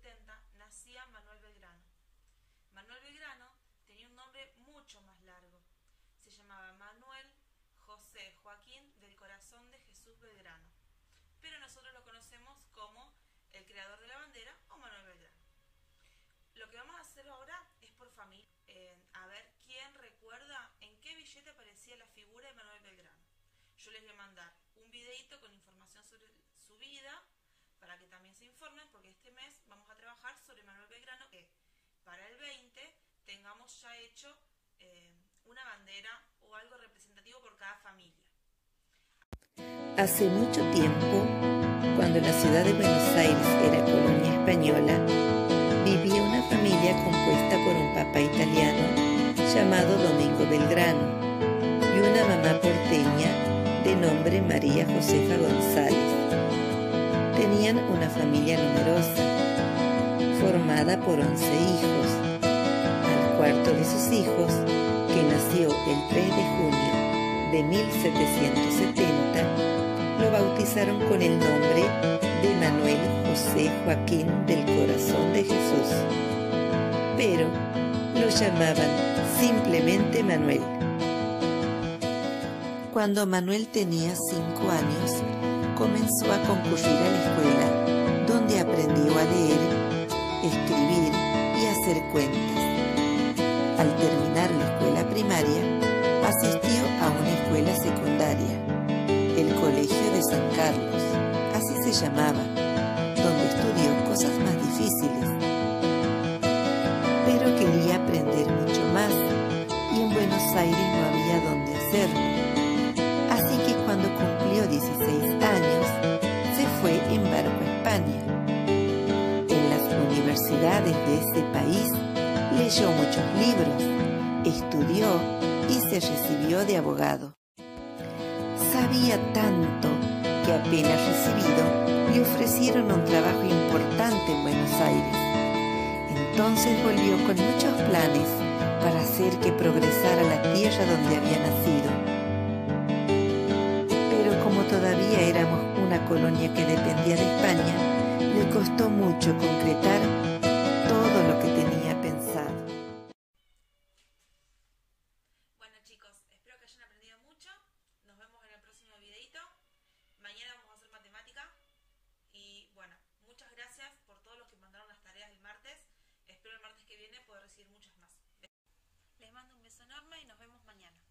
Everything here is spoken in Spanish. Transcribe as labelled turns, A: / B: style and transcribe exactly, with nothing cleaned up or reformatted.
A: setenta nacía Manuel Belgrano. Manuel Belgrano tenía un nombre mucho más largo. Se llamaba Manuel José Joaquín del Corazón de Jesús Belgrano, pero nosotros lo conocemos como el creador de la bandera o Manuel Belgrano. Lo que vamos a hacer ahora es por familia, eh, a ver quién recuerda en qué billete aparecía la figura de Manuel Belgrano. Yo les voy a mandar un videito con información sobre su vida para que también se informen, porque este mes vamos a trabajar sobre Manuel Belgrano, que para el veinte tengamos ya hecho eh, una bandera o algo representativo por cada familia.
B: Hace mucho tiempo, cuando la ciudad de Buenos Aires era colonia española, vivía una familia compuesta por un papá italiano llamado Domingo Belgrano y una mamá porteña de nombre María Josefa González. Tenían una familia numerosa, formada por once hijos. Al cuarto de sus hijos, que nació el tres de junio de mil setecientos setenta, lo bautizaron con el nombre de Manuel José Joaquín del Corazón de Jesús, pero lo llamaban simplemente Manuel. Cuando Manuel tenía cinco años, comenzó a concurrir a la escuela, donde aprendió a leer, escribir y hacer cuentas. Al terminar la escuela primaria, asistió a una escuela secundaria, el Colegio de San Carlos, así se llamaba, donde estudió cosas más difíciles. Pero quería aprender mucho más, y en Buenos Aires no había dónde hacerlo. Así que cuando cumplió dieciséis años, se fue en barco a España. En las universidades de ese país leyó muchos libros, estudió y se recibió de abogado. Sabía tanto que apenas recibido le ofrecieron un trabajo importante en Buenos Aires. Entonces volvió con muchos planes para hacer que progresara la tierra donde había nacido. Pero como todavía éramos una colonia que dependía de España, le costó mucho concretar todo lo que tenía pensado.
A: Bueno chicos, espero que hayan aprendido mucho. Nos vemos en el próximo videito. Mañana vamos a hacer matemática. Y bueno, muchas gracias por todos los que mandaron las tareas el martes. Espero el martes que viene poder recibir muchas más. Les mando un beso enorme y nos vemos mañana.